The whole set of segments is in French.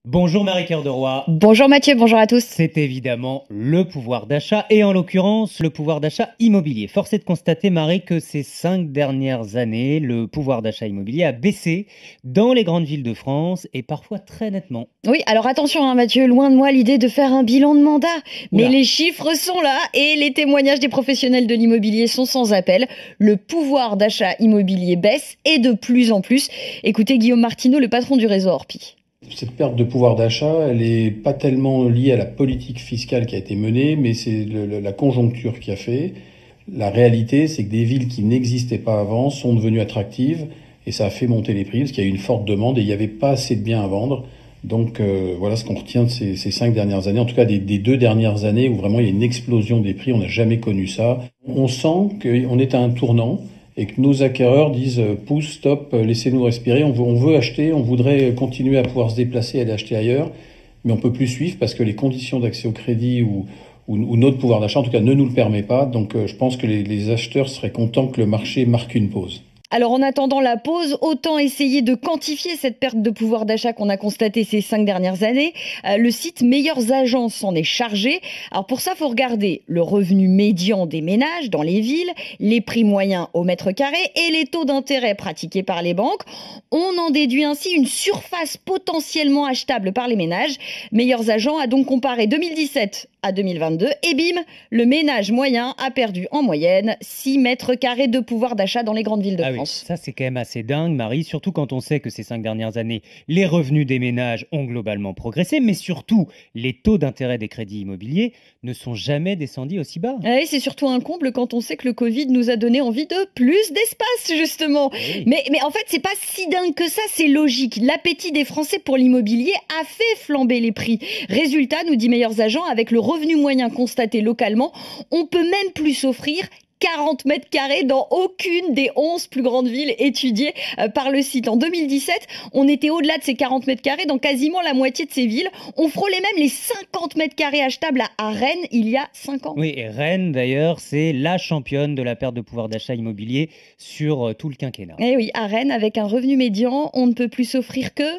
Bonjour Marie-Cœur de Roy. Bonjour Mathieu, bonjour à tous. C'est évidemment le pouvoir d'achat et en l'occurrence le pouvoir d'achat immobilier. Force est de constater, Marie, que ces 5 dernières années, le pouvoir d'achat immobilier a baissé dans les grandes villes de France et parfois très nettement. Oui, alors attention Mathieu, loin de moi l'idée de faire un bilan de mandat. Mais Oula. les chiffres sont là et les témoignages des professionnels de l'immobilier sont sans appel. Le pouvoir d'achat immobilier baisse et de plus en plus. Écoutez Guillaume Martineau, le patron du réseau Orpi. Cette perte de pouvoir d'achat, elle est pas tellement liée à la politique fiscale qui a été menée, mais c'est la conjoncture qui a fait. La réalité, c'est que des villes qui n'existaient pas avant sont devenues attractives et ça a fait monter les prix parce qu'il y a eu une forte demande et il n'y avait pas assez de biens à vendre. Donc voilà ce qu'on retient de ces 5 dernières années, en tout cas des 2 dernières années où vraiment il y a une explosion des prix, on n'a jamais connu ça. On sent qu'on est à un tournant et que nos acquéreurs disent pousse, stop, laissez-nous respirer, on veut acheter, on voudrait continuer à pouvoir se déplacer, aller acheter ailleurs, mais on peut plus suivre parce que les conditions d'accès au crédit ou notre pouvoir d'achat, en tout cas, ne nous le permet pas. Donc je pense que les acheteurs seraient contents que le marché marque une pause. Alors en attendant la pause, autant essayer de quantifier cette perte de pouvoir d'achat qu'on a constatée ces 5 dernières années. Le site Meilleures Agences s'en est chargé. Alors pour ça, il faut regarder le revenu médian des ménages dans les villes, les prix moyens au mètre carré et les taux d'intérêt pratiqués par les banques. On en déduit ainsi une surface potentiellement achetable par les ménages. Meilleurs Agents a donc comparé 2017 à 2022 et bim, le ménage moyen a perdu en moyenne 6 mètres carrés de pouvoir d'achat dans les grandes villes de France. Ça c'est quand même assez dingue, Marie, surtout quand on sait que ces 5 dernières années, les revenus des ménages ont globalement progressé, mais surtout les taux d'intérêt des crédits immobiliers ne sont jamais descendus aussi bas. Oui, c'est surtout un comble quand on sait que le Covid nous a donné envie de plus d'espace, justement. Oui. Mais en fait, c'est pas si dingue que ça, c'est logique. L'appétit des Français pour l'immobilier a fait flamber les prix. Résultat, nous dit Meilleurs Agents, avec le revenu moyen constaté localement, on peut même plus s'offrir 40 mètres carrés dans aucune des 11 plus grandes villes étudiées par le site. En 2017, on était au-delà de ces 40 mètres carrés dans quasiment la moitié de ces villes. On frôlait même les 50 mètres carrés achetables à Rennes il y a 5 ans. Oui, et Rennes, d'ailleurs, c'est la championne de la perte de pouvoir d'achat immobilier sur tout le quinquennat. Eh oui, à Rennes, avec un revenu médian, on ne peut plus s'offrir que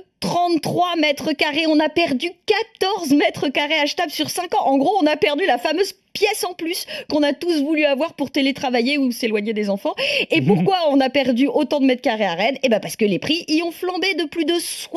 33 mètres carrés. On a perdu 14 mètres carrés achetables sur 5 ans. En gros, on a perdu la fameuse pièce en plus qu'on a tous voulu avoir pour télétravailler ou s'éloigner des enfants. Et pourquoi on a perdu autant de mètres carrés à Rennes ? Eh ben parce que les prix y ont flambé de plus de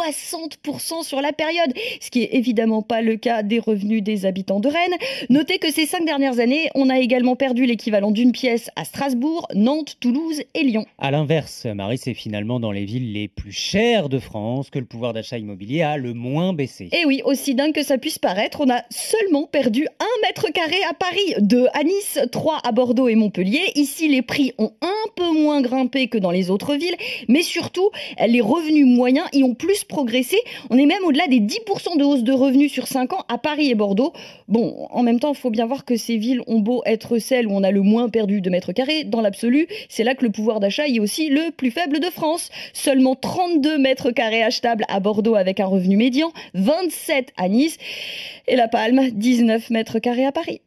60% sur la période, ce qui est évidemment pas le cas des revenus des habitants de Rennes. Notez que ces 5 dernières années, on a également perdu l'équivalent d'une pièce à Strasbourg, Nantes, Toulouse et Lyon. À l'inverse, Marie, c'est finalement dans les villes les plus chères de France que le pouvoir d'achat immobilier a le moins baissé. Et oui, aussi dingue que ça puisse paraître, on a seulement perdu 1 mètre carré à Paris, 2 à Nice, 3 à Bordeaux et Montpellier. Ici, les prix ont un peu moins grimpé que dans les autres villes, mais surtout, les revenus moyens y ont plus progressé. On est même au-delà des 10% de hausse de revenus sur 5 ans à Paris et Bordeaux. Bon, en même temps, il faut bien voir que ces villes ont beau être celles où on a le moins perdu de mètres carrés, dans l'absolu, c'est là que le pouvoir d'achat y est aussi le plus faible de France. Seulement 32 mètres carrés achetables à Bordeaux avec un revenu médian, 27 à Nice et La Palme, 19 mètres carrés à Paris.